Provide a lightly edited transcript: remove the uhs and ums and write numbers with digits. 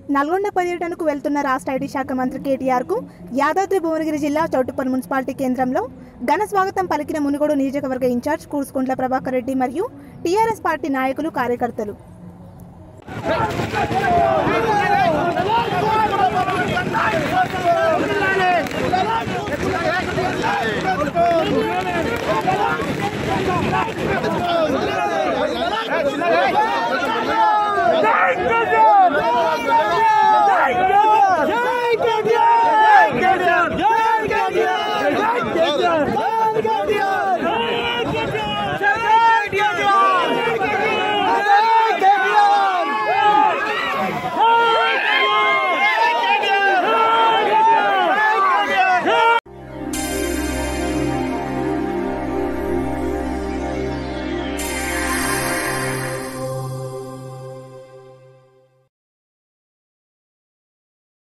నల్గొండ పర్యటనకు వెళ్తున్న రాష్ట్ర ఐటీ శాఖ మంత్రి కేటీఆర్ కు యాదాద్రి భువనగిరి జిల్లా చౌటుప్పల్ మున్సిపాలిటీ కేంద్రంలో ఘన స్వాగతం పలికిన మునుగోడు నియోజకవర్గ ఇన్ఛార్జ్ కూర్సుకుంట్ల ప్రభాకర్ రెడ్డి మరియు టీఆర్ఎస్ పార్టీ నాయకులు కార్యకర్తలు.